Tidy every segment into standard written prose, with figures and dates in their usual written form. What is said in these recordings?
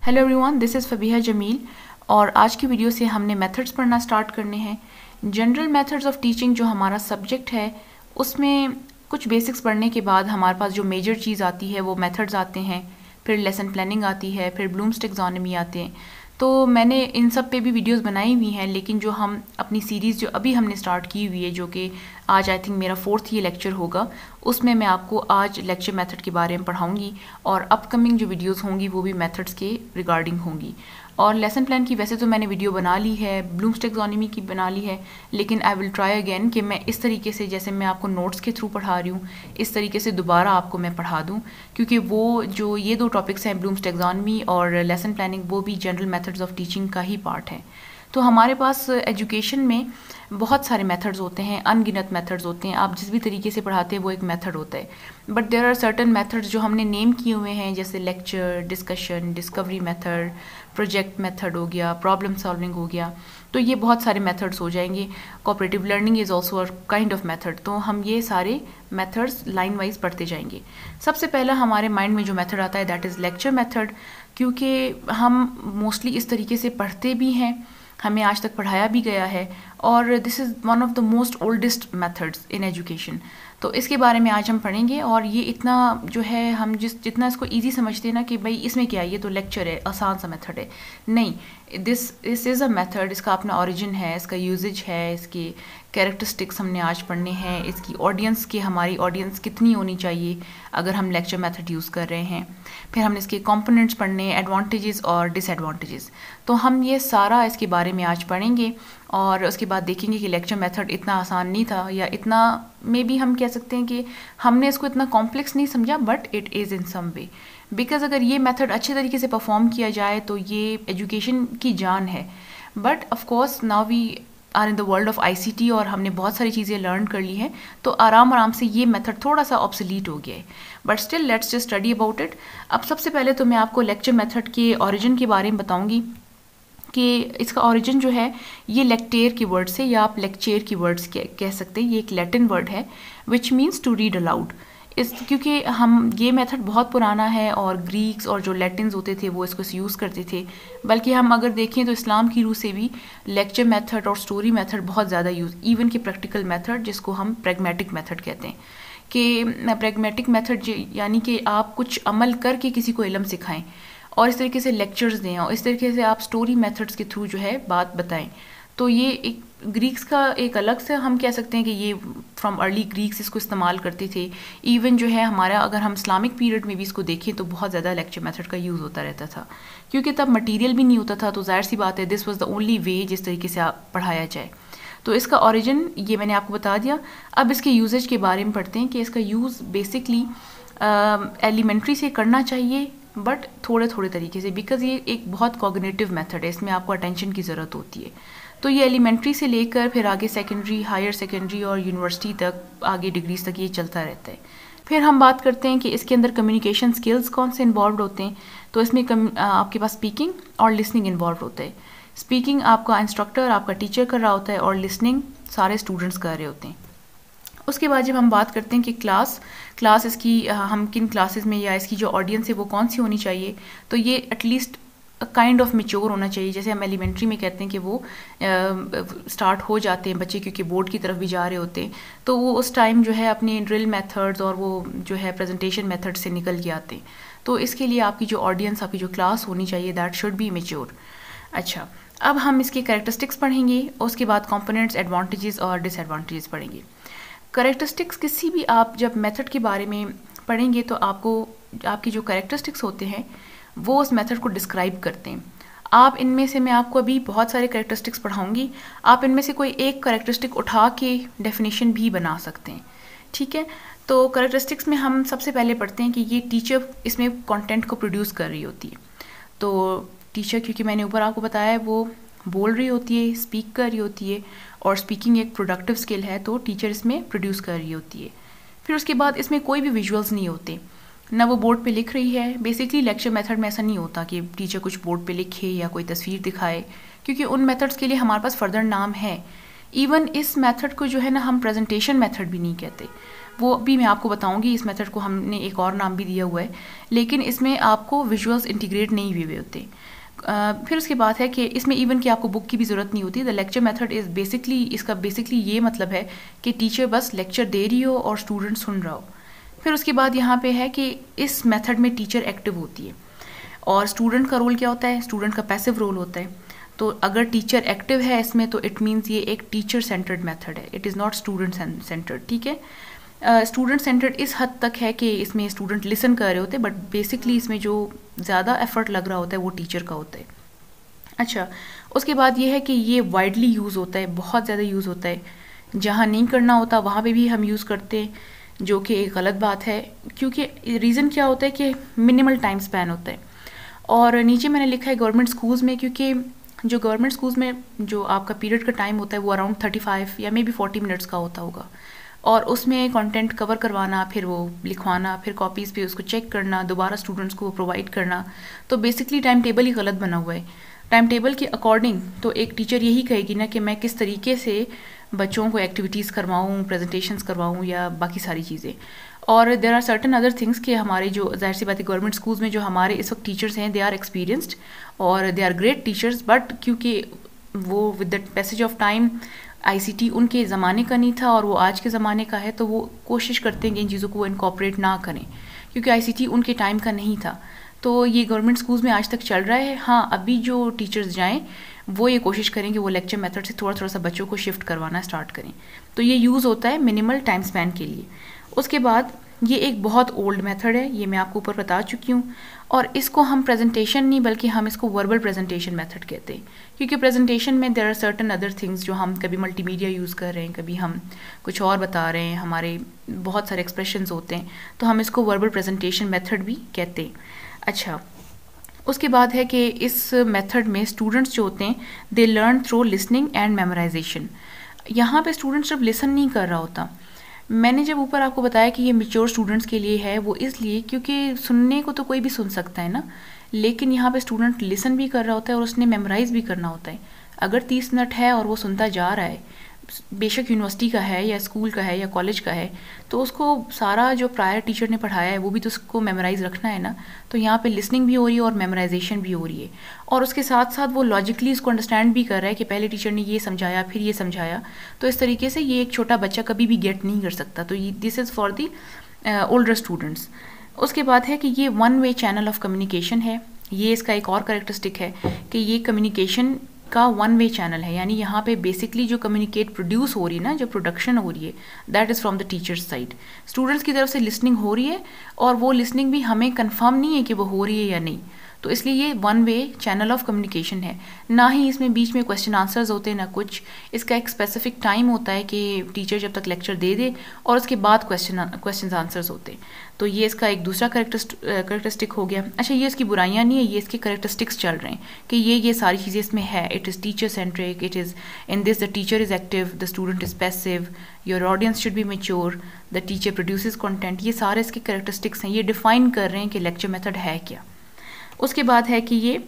Hello everyone, this is Fabiha Jamil और आज की वीडियो से हमने मेथड्स पढ़ना स्टार्ट करने हैं। जनरल मेथड्स ऑफ टीचिंग जो हमारा सब्जेक्ट है उसमें कुछ बेसिक्स पढ़ने के बाद हमारे पास जो मेजर चीज़ आती है वो मेथड्स आते हैं, फिर लेसन प्लानिंग आती है, फिर ब्लूम्स टैक्सोनॉमी आते हैं। तो मैंने इन सब पे भी वीडियोस बनाई हुई हैं, लेकिन जो हम अपनी सीरीज़ जो अभी हमने स्टार्ट की हुई है, जो कि आज आई थिंक मेरा 4th ये लेक्चर होगा, उसमें मैं आपको आज लेक्चर मेथड के बारे में पढ़ाऊंगी और अपकमिंग जो वीडियोस होंगी वो भी मेथड्स के रिगार्डिंग होंगी। और लेसन प्लान की वैसे तो मैंने वीडियो बना ली है, ब्लूम्स टैक्सोनॉमी की बना ली है, लेकिन आई विल ट्राई अगेन कि मैं इस तरीके से जैसे मैं आपको नोट्स के थ्रू पढ़ा रही हूँ इस तरीके से दोबारा आपको मैं पढ़ा दूँ, क्योंकि वो जो ये दो टॉपिक्स हैं ब्लूम्स टैक्सोनॉमी और लेसन प्लानिंग वो भी जनरल मेथड्स ऑफ टीचिंग का ही पार्ट है। तो हमारे पास एजुकेशन में बहुत सारे मेथड्स होते हैं, अनगिनत मेथड्स होते हैं। आप जिस भी तरीके से पढ़ाते हैं वो एक मेथड होता है, but there are certain methods जो हमने नेम किए हुए हैं, जैसे lecture, discussion, discovery method, project method हो गया, प्रॉब्लम सॉल्विंग हो गया। तो ये बहुत सारे मेथड्स हो जाएंगे। Cooperative learning is also a kind of method. तो हम ये सारे मेथड्स लाइन वाइज पढ़ते जाएंगे। सबसे पहला हमारे माइंड में जो मेथड आता है दैट इज़ लेक्चर मेथड, क्योंकि हम मोस्टली इस तरीके से पढ़ते भी हैं, हमें आज तक पढ़ाया भी गया है, और this is one of the most oldest methods in education. तो इसके बारे में आज हम पढ़ेंगे। और ये इतना जो है हम जितना इसको इजी समझते हैं ना कि भाई इसमें क्या है, ये तो लेक्चर है, आसान सा मेथड है, नहीं, दिस इज़ अ मेथड। इसका अपना ओरिजिन है, इसका यूजेज है, इसके कैरेक्टरिस्टिक्स हमने आज पढ़ने हैं, इसकी ऑडियंस की हमारी ऑडियंस कितनी होनी चाहिए अगर हम लेक्चर मेथड यूज़ कर रहे हैं। फिर हमने इसके कंपोनेंट्स पढ़ने, एडवांटेजेस और डिसएडवांटेजेस। तो हम ये सारा इसके बारे में आज पढ़ेंगे और उसके बाद देखेंगे कि लेक्चर मेथड इतना आसान नहीं था, या इतना मे बी हम कह सकते हैं कि हमने इसको इतना कॉम्प्लेक्स नहीं समझा, but it is in some way, because अगर ये मेथड अच्छे तरीके से परफॉर्म किया जाए तो ये एजुकेशन की जान है। But of course now we are in the world of ICT और हमने बहुत सारी चीज़ें लर्न कर ली हैं, तो आराम से ये मेथड थोड़ा सा ऑब्सोलीट हो गया है, but still let's just study about it. अब सबसे पहले तो मैं आपको लेक्चर मेथड के ओरिजिन के बारे में बताऊंगी कि इसका ओरिजिन जो है ये लेक्टेर की वर्ड से, या आप लेक्चर की वर्ड्स कह सकते हैं। ये एक लैटिन वर्ड है which means to read aloud. क्योंकि हम ये मेथड बहुत पुराना है और ग्रीक्स और जो लैटिन्स होते थे वो इसको यूज़ करते थे, बल्कि हम अगर देखें तो इस्लाम की रूह से भी लेक्चर मेथड और स्टोरी मेथड बहुत ज़्यादा यूज़, इवन कि प्रैक्टिकल मेथड जिसको हम प्रैग्मेटिक मेथड कहते हैं, कि प्रैग्मेटिक मेथड यानी कि आप कुछ अमल करके किसी को इल्म सिखाएं और इस तरीके से लेक्चर्स दें और इस तरीके से आप स्टोरी मेथड्स के थ्रू जो है बात बताएं। तो ये एक ग्रीक्स का एक अलग से हम कह सकते हैं कि ये फ्रॉम अर्ली ग्रीक्स इसको इस्तेमाल करते थे। इवन जो है हमारा अगर हम इस्लामिक पीरियड में भी इसको देखें तो बहुत ज़्यादा लेक्चर मेथड का यूज़ होता रहता था, क्योंकि तब मटेरियल भी नहीं होता था, तो जाहिर सी बात है this was the only way जिस तरीके से पढ़ाया जाए। तो इसका ओरिजिन ये मैंने आपको बता दिया। अब इसके यूजेज के बारे में पढ़ते हैं कि इसका यूज़ बेसिकली एलिमेंट्री से करना चाहिए, बट थोड़े थोड़े तरीके से, बिकॉज ये एक बहुत कॉग्निटिव मेथड है, इसमें आपको अटेंशन की ज़रूरत होती है। तो ये एलिमेंट्री से लेकर फिर आगे सेकेंडरी, हायर सेकेंडरी और यूनिवर्सिटी तक, आगे डिग्रीज तक ये चलता रहता है। फिर हम बात करते हैं कि इसके अंदर कम्युनिकेशन स्किल्स कौन से इन्वॉल्व होते हैं। तो इसमें आपके पास स्पीकिंग और लिसनिंग इन्वॉल्व होता है। स्पीकिंग आपका इंस्ट्रक्टर, आपका टीचर कर रहा होता है, और लिसनिंग सारे स्टूडेंट्स कर रहे होते हैं। उसके बाद जब हम बात करते हैं कि क्लास इसकी हम किन क्लासेस में, या इसकी जो ऑडियंस है वो कौन सी होनी चाहिए, तो ये एटलीस्ट काइंड ऑफ मेच्योर होना चाहिए। जैसे हम एलिमेंट्री में कहते हैं कि वो स्टार्ट हो जाते हैं बच्चे, क्योंकि बोर्ड की तरफ भी जा रहे होते हैं, तो वो उस टाइम जो है अपने ड्रिल मेथड्स और वो जो है प्रेजेंटेशन मेथड से निकल के आते हैं। तो इसके लिए आपकी जो ऑडियंस, आपकी जो क्लास होनी चाहिए, दैट शुड बी मेच्योर। अच्छा, अब हम इसके कैरेक्टरिस्टिक्स पढ़ेंगे, उसके बाद कंपोनेंट्स, एडवांटेजेस और डिसएडवांटेजेस पढ़ेंगे। कैरेक्टरिस्टिक्स किसी भी आप जब मेथड के बारे में पढ़ेंगे तो आपको आपकी जो कैरेक्टरिस्टिक्स होते हैं वो उस मेथड को डिस्क्राइब करते हैं। आप इनमें से, मैं आपको अभी बहुत सारे कैरेक्टरिस्टिक्स पढ़ाऊंगी, आप इनमें से कोई एक कैरेक्टरिस्टिक उठा के डेफिनेशन भी बना सकते हैं, ठीक है। तो कैरेक्टरिस्टिक्स में हम सबसे पहले पढ़ते हैं कि ये टीचर इसमें कंटेंट को प्रोड्यूस कर रही होती है। तो टीचर, क्योंकि मैंने ऊपर आपको बताया है, वो बोल रही होती है, स्पीक कर रही होती है, और स्पीकिंग एक प्रोडक्टिव स्किल है, तो टीचर इसमें प्रोड्यूस कर रही होती है। फिर उसके बाद इसमें कोई भी विजुअल्स नहीं होते, ना वो बोर्ड पे लिख रही है। बेसिकली लेक्चर मेथड में ऐसा नहीं होता कि टीचर कुछ बोर्ड पे लिखे या कोई तस्वीर दिखाए, क्योंकि उन मेथड्स के लिए हमारे पास फर्दर नाम है। इवन इस मेथड को जो है ना हम प्रेजेंटेशन मेथड भी नहीं कहते, वो भी मैं आपको बताऊंगी। इस मेथड को हमने एक और नाम भी दिया हुआ है, लेकिन इसमें आपको विजुअल्स इंटीग्रेट नहीं हुए होते। फिर उसके बाद है कि इसमें इवन कि आपको बुक की भी ज़रूरत नहीं होती। The lecture method is basically, इसका बेसिकली ये मतलब है कि टीचर बस लेक्चर दे रही हो और स्टूडेंट सुन रहा हो। फिर उसके बाद यहाँ पे है कि इस मेथड में टीचर एक्टिव होती है और स्टूडेंट का रोल क्या होता है, स्टूडेंट का पैसिव रोल होता है। तो अगर टीचर एक्टिव है इसमें तो इट मीन्स ये एक टीचर सेंटर्ड मेथड है, it is not student centred, ठीक है। स्टूडेंट सेंटर्ड इस हद तक है कि इसमें स्टूडेंट लिसन कर रहे होते हैं, बट बेसिकली इसमें जो ज़्यादा एफर्ट लग रहा होता है वो टीचर का होता है। अच्छा, उसके बाद ये है कि ये वाइडली यूज़ होता है, बहुत ज़्यादा यूज़ होता है। जहाँ नहीं करना होता वहाँ पे भी हम यूज़ करते हैं, जो कि एक गलत बात है, क्योंकि रीज़न क्या होता है कि मिनिमल टाइम स्पैन होता है। और नीचे मैंने लिखा है गवर्नमेंट स्कूल्स में, क्योंकि जो गवर्नमेंट स्कूल्स में जो आपका पीरियड का टाइम होता है वो अराउंड 35 या मे बी 40 मिनट्स का होता होगा, और उसमें कंटेंट कवर करवाना, फिर वो लिखवाना, फिर कॉपीज़ पे उसको चेक करना, दोबारा स्टूडेंट्स को प्रोवाइड करना, तो बेसिकली टाइम टेबल ही गलत बना हुआ है। टाइम टेबल के अकॉर्डिंग तो एक टीचर यही कहेगी ना कि मैं किस तरीके से बच्चों को एक्टिविटीज़ करवाऊँ, प्रेजेंटेशंस करवाऊँ या बाकी सारी चीज़ें। और there are certain other things कि हमारे जो जाहिर सी बात है गवर्नमेंट स्कूल्स में जो हमारे इस वक्त टीचर्स हैं, दे आर एक्सपीरियंस्ड और they are great teachers, but क्योंकि वो with the passage of time ICT उनके ज़माने का नहीं था और वो आज के ज़माने का है, तो वो कोशिश करते हैं कि इन चीज़ों को वो इनकॉर्पोरेट ना करें, क्योंकि आईसीटी उनके टाइम का नहीं था। तो ये गवर्नमेंट स्कूल्स में आज तक चल रहा है। हाँ, अभी जो टीचर्स जाएं वो ये कोशिश करें कि वो लेक्चर मेथड से थोड़ा थोड़ा सा बच्चों को शिफ्ट करवाना स्टार्ट करें। तो ये यूज़ होता है मिनिमल टाइम स्पैन के लिए। उसके बाद ये एक बहुत ओल्ड मेथड है, ये मैं आपको ऊपर बता चुकी हूँ, और इसको हम प्रेजेंटेशन नहीं बल्कि हम इसको वर्बल प्रेजेंटेशन मेथड कहते हैं, क्योंकि प्रेजेंटेशन में there are certain other things जो हम कभी मल्टीमीडिया यूज़ कर रहे हैं, कभी हम कुछ और बता रहे हैं, हमारे बहुत सारे एक्सप्रेशंस होते हैं, तो हम इसको वर्बल प्रेजेंटेशन मेथड भी कहते हैं। अच्छा, उसके बाद है कि इस मेथड में स्टूडेंट्स जो होते हैं they learn through listening and memorisation. यहाँ पे स्टूडेंट सिर्फ लिसन नहीं कर रहा होता। मैंने जब ऊपर आपको बताया कि ये मेच्योर स्टूडेंट्स के लिए है, वो इसलिए क्योंकि सुनने को तो कोई भी सुन सकता है ना, लेकिन यहाँ पे स्टूडेंट लिसन भी कर रहा होता है और उसने मेमोराइज भी करना होता है। अगर 30 मिनट है और वो सुनता जा रहा है, बेशक यूनिवर्सिटी का है या स्कूल का है या कॉलेज का है, तो उसको सारा जो प्रायर टीचर ने पढ़ाया है वो भी तो उसको मेमोराइज रखना है ना। तो यहाँ पे लिसनिंग भी हो रही है और मेमोराइजेशन भी हो रही है, और उसके साथ साथ वो लॉजिकली इसको अंडरस्टैंड भी कर रहा है कि पहले टीचर ने ये समझाया फिर ये समझाया। तो इस तरीके से ये एक छोटा बच्चा कभी भी गेट नहीं कर सकता। तो this is for the older students. उसके बाद है कि ये one way channel of communication है। ये इसका एक और कैरेक्टरिस्टिक है कि ये कम्युनिकेशन का वन वे चैनल है, यानी यहाँ पे बेसिकली जो कम्युनिकेट प्रोड्यूस हो रही है ना, जो प्रोडक्शन हो रही है, that is from the teacher's side. Students की तरफ से लिसनिंग हो रही है और वो लिसनिंग भी हमें कंफर्म नहीं है कि वो हो रही है या नहीं, तो इसलिए ये one way channel of communication है। ना ही इसमें बीच में क्वेश्चन आंसर्स होते हैं ना कुछ, इसका एक स्पेसिफिक टाइम होता है कि टीचर जब तक लेक्चर दे दे और उसके बाद क्वेश्चन आंसर्स होते हैं। तो ये इसका एक दूसरा करेक्टरिस्टिक हो गया। अच्छा, ये इसकी बुराइयां नहीं है, ये इसके करेक्टरिस्टिक्स चल रहे हैं कि ये सारी चीज़ें इसमें है। It is teacher centric, it is in this the teacher is active, the student is passive, your audience should be mature, the teacher produces content. ये सारे इसके करेक्टरिस्टिक्स हैं, ये डिफाइन कर रहे हैं कि लेक्चर मेथड है क्या। उसके बाद है कि ये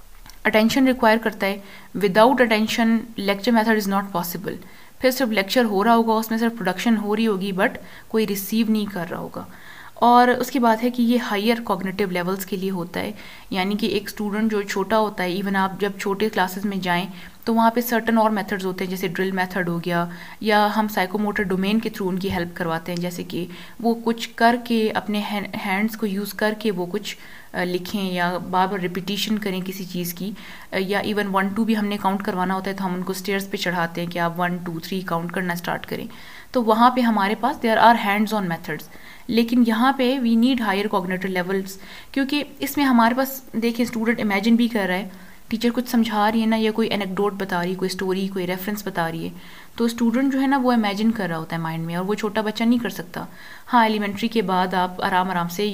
अटेंशन रिक्वायर करता है। Without attention lecture method is not possible. फिर सिर्फ लेक्चर हो रहा होगा, उसमें सिर्फ प्रोडक्शन हो रही होगी, बट कोई रिसीव नहीं कर रहा होगा। और उसके बाद है कि ये हायर कॉग्निटिव लेवल्स के लिए होता है, यानी कि एक स्टूडेंट जो छोटा होता है, इवन आप जब छोटे क्लासेस में जाएं तो वहाँ पे सर्टन और मेथड्स होते हैं, जैसे ड्रिल मेथड हो गया, या हम साइकोमोटर डोमेन के थ्रू उनकी हेल्प करवाते हैं, जैसे कि वो कुछ करके अपने हैंड्स को यूज़ करके वो कुछ लिखें या बार बार रिपीटिशन करें किसी चीज़ की, या इवन 1 2 भी हमने काउंट करवाना होता है तो हम उनको स्टेयर्स पे चढ़ाते हैं कि आप 1 2 3 काउंट करना स्टार्ट करें। तो वहाँ पे हमारे पास there are hands on methods, लेकिन यहाँ पे we need higher cognitive levels, क्योंकि इसमें हमारे पास देखिए स्टूडेंट इमेजिन भी कर रहा है, टीचर कुछ समझा रही है ना, या कोई एनेक्डोट बता रही है, कोई स्टोरी, कोई रेफरेंस बता रही है, तो स्टूडेंट जो है ना वो इमेजिन कर रहा होता है माइंड में, और वो छोटा बच्चा नहीं कर सकता। हाँ, एलिमेंट्री के बाद आप आराम से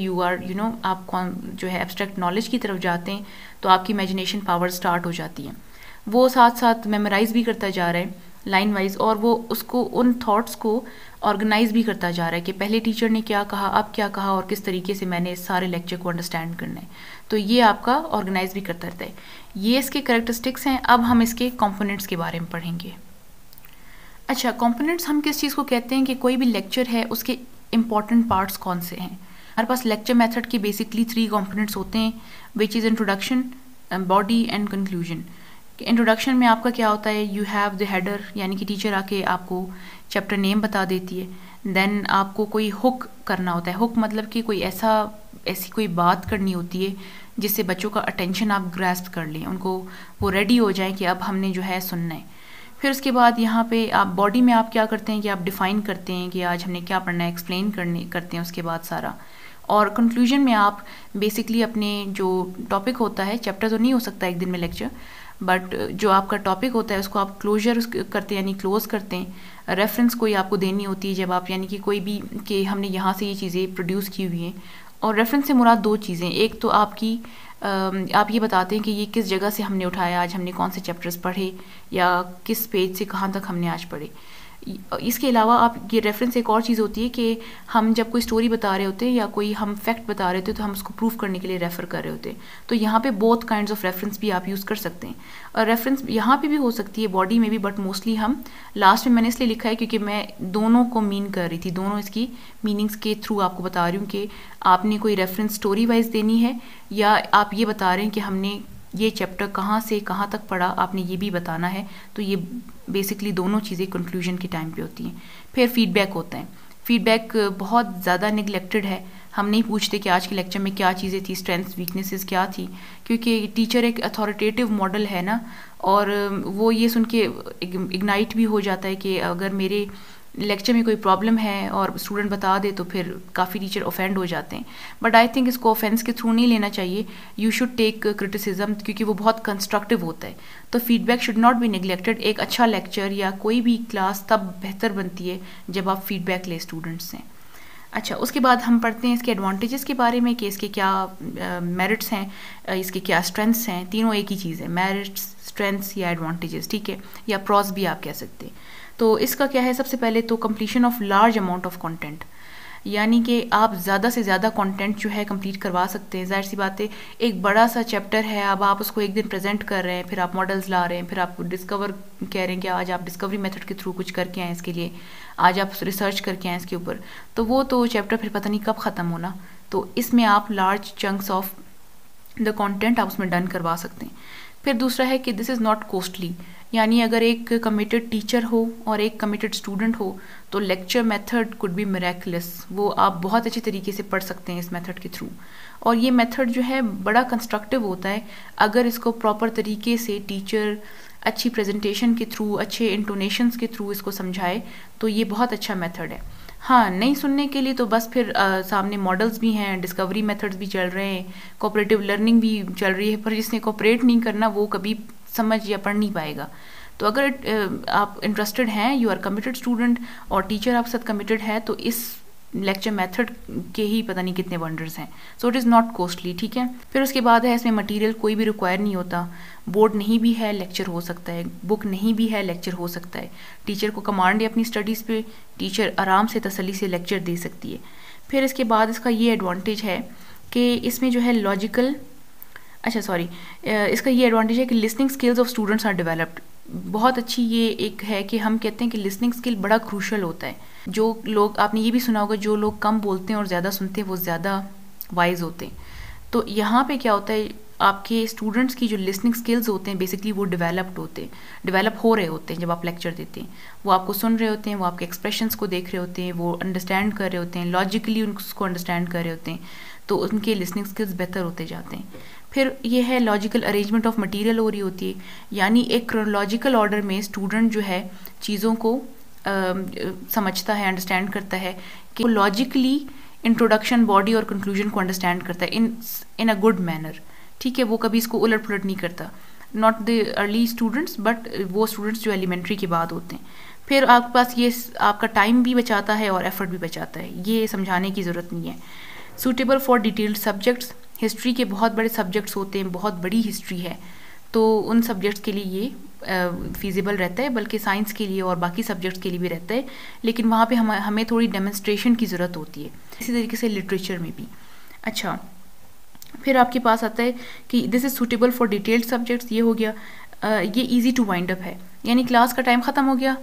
आप जो है एब्स्ट्रैक्ट नॉलेज की तरफ जाते हैं तो आपकी इमेजिनेशन पावर स्टार्ट हो जाती है। वो साथ साथ मेमोराइज भी करता जा रहा है लाइन वाइज, और वो उसको उन थॉट्स को ऑर्गेनाइज भी करता जा रहा है कि पहले टीचर ने क्या कहा, अब क्या कहा, और किस तरीके से मैंने इस सारे लेक्चर को अंडरस्टैंड करना है। तो ये आपका ऑर्गेनाइज भी करता रहता है। ये इसके कैरेक्टरिस्टिक्स हैं। अब हम इसके कंपोनेंट्स के बारे में पढ़ेंगे। अच्छा, कंपोनेंट्स हम किस चीज़ को कहते हैं कि कोई भी लेक्चर है उसके इम्पॉर्टेंट पार्ट्स कौन से हैं। हमारे पास लेक्चर मेथड के बेसिकली 3 कंपोनेंट्स होते हैं, which is introduction, body and conclusion. Introduction में आपका क्या होता है, यू हैव द हेडर, यानी कि टीचर आके आपको चैप्टर नेम बता देती है। देन आपको कोई हुक करना होता है, हुक मतलब कि कोई ऐसी कोई बात करनी होती है जिससे बच्चों का अटेंशन आप ग्रैस्प कर लें, उनको वो रेडी हो जाए कि अब हमने जो है सुनना है। फिर उसके बाद यहाँ पे आप बॉडी में आप क्या करते हैं कि आप डिफ़ाइन करते हैं कि आज हमने क्या पढ़ना है, एक्सप्लेन करते हैं उसके बाद सारा। और कंक्लूजन में आप बेसिकली अपने जो टॉपिक होता है, चैप्टर तो नहीं हो सकता एक दिन में लेक्चर, बट जो आपका टॉपिक होता है उसको आप क्लोजर करते हैं, यानी क्लोज करते हैं। रेफरेंस कोई आपको देनी होती है जब आप, यानी कि कोई भी कि हमने यहाँ से ये चीज़ें प्रोड्यूस की हुई हैं। और रेफरेंस से मुराद 2 चीज़ें, एक तो आपकी आप ये बताते हैं कि ये किस जगह से हमने उठाया, आज हमने कौन से चैप्टर्स पढ़े या किस पेज से कहाँ तक हमने आज पढ़े। इसके अलावा आप ये रेफरेंस एक और चीज़ होती है कि हम जब कोई स्टोरी बता रहे होते हैं या कोई हम फैक्ट बता रहे होते हैं तो हम उसको प्रूफ करने के लिए रेफ़र कर रहे होते हैं। तो यहाँ पे बोथ काइंड्स ऑफ रेफरेंस भी आप यूज़ कर सकते हैं। और रेफरेंस यहाँ पे भी हो सकती है, बॉडी में भी, बट मोस्टली हम लास्ट में मैंने इसलिए लिखा है क्योंकि मैं दोनों को मीन कर रही थी, दोनों इसकी मीनिंग्स के थ्रू आपको बता रही हूँ कि आपने कोई रेफरेंस स्टोरी वाइज देनी है या आप ये बता रहे हैं कि हमने ये चैप्टर कहाँ से कहाँ तक पढ़ा, आपने ये भी बताना है। तो ये बेसिकली दोनों चीज़ें कंक्लूजन के टाइम पे होती हैं। फिर फीडबैक होता है। फीडबैक बहुत ज़्यादा निगलेक्टेड है, हम नहीं पूछते कि आज के लेक्चर में क्या चीज़ें थी, स्ट्रेंथ्स वीकनेसेस क्या थी, क्योंकि टीचर एक अथॉरिटेटिव मॉडल है ना, और वो ये सुन के इग्नाइट भी हो जाता है कि अगर मेरे लेक्चर में कोई प्रॉब्लम है और स्टूडेंट बता दे तो फिर काफ़ी टीचर ऑफेंड हो जाते हैं। बट आई थिंक इसको ऑफेंस के थ्रू नहीं लेना चाहिए, यू शुड टेक क्रिटिसिज्म, क्योंकि वो बहुत कंस्ट्रक्टिव होता है। तो feedback should not be neglected. एक अच्छा लेक्चर या कोई भी क्लास तब बेहतर बनती है जब आप फीडबैक ले स्टूडेंट्स से। अच्छा, उसके बाद हम पढ़ते हैं इसके एडवांटेजेस के बारे में कि इसके क्या मेरिट्स हैं, इसके क्या स्ट्रेंथ्स हैं। तीनों एक ही चीज़ है, मेरिट्स, स्ट्रेंथ्स या एडवांटेजेस, ठीक है, या प्रॉस भी आप कह सकते हैं। तो इसका क्या है, सबसे पहले तो completion of large amount of content, यानी कि आप ज़्यादा से ज़्यादा कंटेंट जो है कंप्लीट करवा सकते हैं। जाहिर सी बात है, एक बड़ा सा चैप्टर है, अब आप उसको एक दिन प्रेजेंट कर रहे हैं, फिर आप मॉडल्स ला रहे हैं, फिर आप डिस्कवर कह रहे हैं कि आज आप डिस्कवरी मेथड के थ्रू कुछ करके आए इसके लिए, आज आप रिसर्च करके आए इसके ऊपर, तो वो तो चैप्टर फिर पता नहीं कब ख़त्म होना। तो इसमें आप large chunks of the content आप उसमें डन करवा सकते हैं। फिर दूसरा है कि दिस इज़ नॉट कॉस्टली, यानी अगर एक कमिटेड टीचर हो और एक कमिटेड स्टूडेंट हो तो lecture method could be miraculous, वो आप बहुत अच्छी तरीके से पढ़ सकते हैं इस मेथड के थ्रू। और ये मेथड जो है बड़ा कंस्ट्रक्टिव होता है, अगर इसको प्रॉपर तरीके से टीचर अच्छी प्रेजेंटेशन के थ्रू, अच्छे इंटोनेशंस के थ्रू इसको समझाए तो ये बहुत अच्छा मेथड है। हाँ, नहीं सुनने के लिए तो बस फिर सामने मॉडल्स भी हैं, डिस्कवरी मेथड्स भी चल रहे हैं, कोऑपरेटिव लर्निंग भी चल रही है, पर जिसने कोऑपरेट नहीं करना वो कभी समझ या पढ़ नहीं पाएगा। तो अगर आप इंटरेस्टेड हैं, यू आर कमिटेड स्टूडेंट और टीचर आपके साथ कमिटेड है, तो इस लेक्चर मेथड के ही पता नहीं कितने वंडर्स हैं। So it is not costly, ठीक है। फिर उसके बाद है, इसमें मटेरियल कोई भी रिक्वायर नहीं होता, बोर्ड नहीं भी है लेक्चर हो सकता है, बुक नहीं भी है लेक्चर हो सकता है। टीचर को कमांड है अपनी स्टडीज़ पे, टीचर आराम से तसल्ली से लेक्चर दे सकती है। फिर इसके बाद इसका ये एडवांटेज है कि इसमें जो है इसका ये एडवांटेज है कि listening skills of students are developed. बहुत अच्छी ये एक है कि हम कहते हैं कि लिसनिंग स्किल बड़ा क्रूशल होता है। जो लोग, आपने ये भी सुना होगा, जो लोग कम बोलते हैं और ज़्यादा सुनते हैं वो ज़्यादा वाइज होते हैं। तो यहाँ पे क्या होता है, आपके स्टूडेंट्स की जो लिसनिंग स्किल्स होते हैं बेसिकली वो डेवलप हो रहे होते हैं जब आप लेक्चर देते हैं। वो आपको सुन रहे होते हैं, वो आपके एक्सप्रेशंस को देख रहे होते हैं, वो अंडरस्टैंड कर रहे होते हैं, लॉजिकली उसको अंडरस्टैंड कर रहे होते हैं, तो उनके लिसनिंग स्किल्स बेहतर होते जाते हैं। फिर ये है लॉजिकल अरेंजमेंट ऑफ मटेरियल हो रही होती है, यानी एक क्रोनोलॉजिकल ऑर्डर में स्टूडेंट जो है चीज़ों को समझता है, अंडरस्टैंड करता है, कि वो लॉजिकली इंट्रोडक्शन, बॉडी और कंक्लूजन को अंडरस्टैंड करता है इन अ गुड मैनर, ठीक है। वो कभी इसको उलट पुलट नहीं करता, not the early students but वो स्टूडेंट्स जो एलिमेंट्री के बाद होते हैं। फिर आपके पास ये आपका टाइम भी बचाता है और एफर्ट भी बचाता है, ये समझाने की ज़रूरत नहीं है। Suitable for detailed subjects, history के बहुत बड़े सब्जेक्ट्स होते हैं, बहुत बड़ी हिस्ट्री है, तो उन सब्जेक्ट्स के लिए ये फीजिबल रहता है, बल्कि साइंस के लिए और बाकी सब्जेक्ट्स के लिए भी रहता है, लेकिन वहाँ पे हमें थोड़ी डेमोन्स्ट्रेशन की ज़रूरत होती है। इसी तरीके से लिटरेचर में भी। अच्छा, फिर आपके पास आता है कि this is suitable for detailed subjects, ये हो गया। ये ईजी टू वाइंड अप है, यानी क्लास का टाइम ख़त्म हो गया,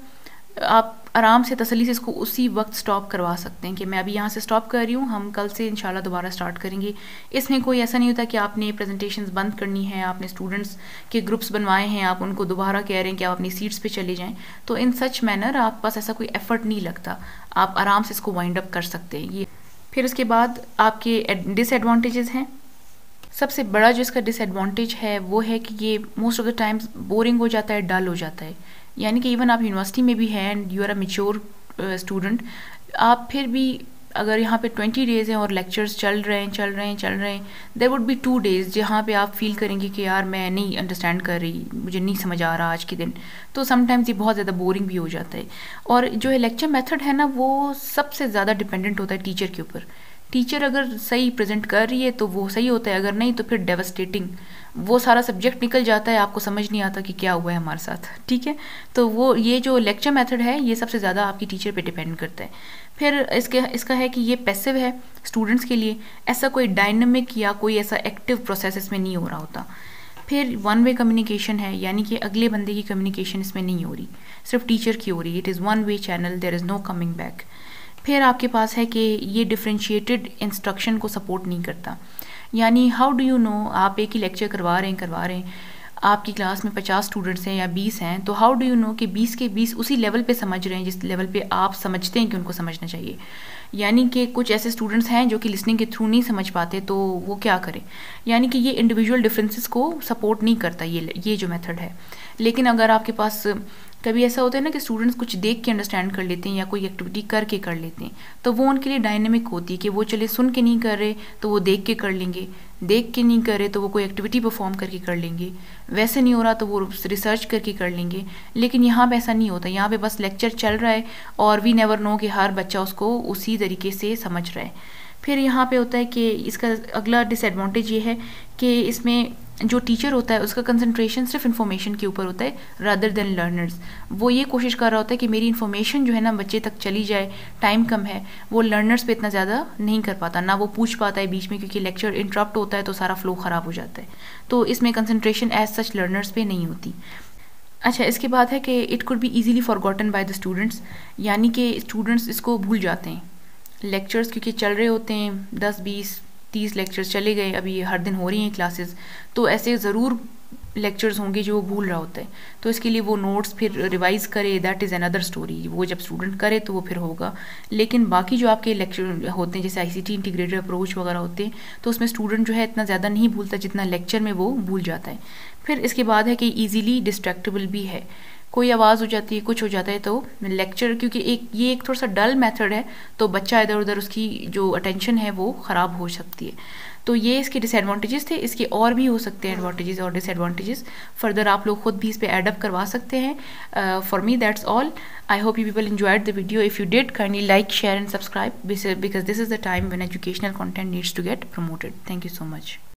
आप आराम से तसल्ली से इसको उसी वक्त स्टॉप करवा सकते हैं कि मैं अभी यहाँ से स्टॉप कर रही हूँ, हम कल से इंशाल्लाह दोबारा स्टार्ट करेंगे। इसमें कोई ऐसा नहीं होता कि आपने प्रेजेंटेशंस बंद करनी है, आपने स्टूडेंट्स के ग्रुप्स बनवाए हैं, आप उनको दोबारा कह रहे हैं कि आप अपनी सीट्स पे चले जाएं। तो इन सच मैनर आप पास ऐसा कोई एफर्ट नहीं लगता, आप आराम से इसको वाइंड अप कर सकते हैं। ये फिर उसके बाद आपके डिसएडवांटेजेस हैं। सबसे बड़ा जो इसका डिसएडवांटेज है वो है कि ये most of the times boring हो जाता है, डल हो जाता है। यानी कि इवन आप यूनिवर्सिटी में भी हैं and you are a mature student, आप फिर भी अगर यहाँ पे 20 डेज़ हैं और लेक्चर्स चल रहे हैं, देयर वुड बी 2 डेज़ जहाँ पे आप फील करेंगे कि यार मैं नहीं अंडरस्टैंड कर रही, मुझे नहीं समझ आ रहा आज के दिन। तो समटाइम्स ये बहुत ज़्यादा बोरिंग भी हो जाता है। और जो है लेक्चर मेथड है ना, वो सबसे ज़्यादा डिपेंडेंट होता है टीचर के ऊपर। टीचर अगर सही प्रेजेंट कर रही है तो वो सही होता है, अगर नहीं तो फिर डेवस्टेटिंग, वो सारा सब्जेक्ट निकल जाता है, आपको समझ नहीं आता कि क्या हुआ है हमारे साथ। ठीक है, तो वो ये जो लेक्चर मेथड है ये सबसे ज़्यादा आपकी टीचर पे डिपेंड करता है। फिर इसका है कि ये पैसिव है स्टूडेंट्स के लिए, ऐसा कोई डायनामिक या कोई ऐसा एक्टिव प्रोसेस इसमें नहीं हो रहा होता। फिर वन वे कम्युनिकेशन है, यानी कि अगले बंदे की कम्युनिकेशन इसमें नहीं हो रही, सिर्फ टीचर की हो रही है। It is one way channel, there is no coming back. फिर आपके पास है कि ये डिफ्रेंशिएटेड इंस्ट्रक्शन को सपोर्ट नहीं करता। यानी हाउ डू यू नो, आप एक ही लेक्चर करवा रहे हैं, आपकी क्लास में 50 स्टूडेंट्स हैं या 20 हैं, तो हाउ डू यू नो कि 20 के 20 उसी लेवल पे समझ रहे हैं जिस लेवल पे आप समझते हैं कि उनको समझना चाहिए। यानी कि कुछ ऐसे स्टूडेंट्स हैं जो कि लिसनिंग के थ्रू नहीं समझ पाते, तो वो क्या करें। यानी कि ये इंडिविजुअल डिफरेंसेस को सपोर्ट नहीं करता ये जो मेथड है। लेकिन अगर आपके पास कभी ऐसा होता है ना कि स्टूडेंट्स कुछ देख के अंडरस्टैंड कर लेते हैं या कोई एक्टिविटी करके कर लेते हैं, तो वो उनके लिए डायनेमिक होती है कि वो चले सुन के नहीं कर रहे तो वो देख के कर लेंगे, देख के नहीं कर रहे तो वो कोई एक्टिविटी परफॉर्म करके कर लेंगे, वैसे नहीं हो रहा तो वो रिसर्च करके कर लेंगे। लेकिन यहाँ पे ऐसा नहीं होता, यहाँ पे बस लेक्चर चल रहा है और वी नेवर नो कि हर बच्चा उसको उसी तरीके से समझ रहा है। फिर यहाँ पे होता है कि इसका अगला डिसएडवांटेज ये है कि इसमें जो टीचर होता है उसका कंसंट्रेशन सिर्फ इन्फॉर्मेशन के ऊपर होता है रादर देन लर्नर्स। वो ये कोशिश कर रहा होता है कि मेरी इन्फॉर्मेशन जो है ना बच्चे तक चली जाए, टाइम कम है, वो लर्नर्स पे इतना ज़्यादा नहीं कर पाता, ना वो पूछ पाता है बीच में, क्योंकि लेक्चर इंटरप्ट होता है तो सारा फ्लो ख़राब हो जाता है। तो इसमें कंसंट्रेशन एज सच लर्नर्स पे नहीं होती। अच्छा, इसके बाद है कि it could be easily forgotten by the students, यानी कि स्टूडेंट्स इसको भूल जाते हैं। लेक्चर्स क्योंकि चल रहे होते हैं, 10 20 30 लेक्चर्स चले गए, अभी हर दिन हो रही हैं क्लासेस, तो ऐसे ज़रूर लेक्चर्स होंगे जो वो भूल रहा होता है। तो इसके लिए वो नोट्स फिर रिवाइज करे, दैट इज़ अनदर स्टोरी, वो जब स्टूडेंट करे तो वो फिर होगा। लेकिन बाकी जो आपके लेक्चर होते हैं जैसे ICT इंटीग्रेटेड अप्रोच वगैरह होते हैं, तो उसमें स्टूडेंट जो है इतना ज़्यादा नहीं भूलता जितना लेक्चर में वो भूल जाता है। फिर इसके बाद है कि ईजीली डिस्ट्रैक्टेबल भी है, कोई आवाज़ हो जाती है, कुछ हो जाता है तो लेक्चर, क्योंकि ये एक थोड़ा सा डल मेथड है तो बच्चा इधर उधर उसकी जो अटेंशन है वो ख़राब हो सकती है। तो ये इसके डिसएडवांटेजेस थे, इसके और भी हो सकते हैं एडवांटेजेस और डिसएडवांटेजेस, फर्दर आप लोग खुद भी इस पे एडअप करवा सकते हैं। For me that's all. I hope you people enjoyed the video. If you did, kindly like, share and subscribe because this is the time when educational content needs to get promoted. Thank you so much.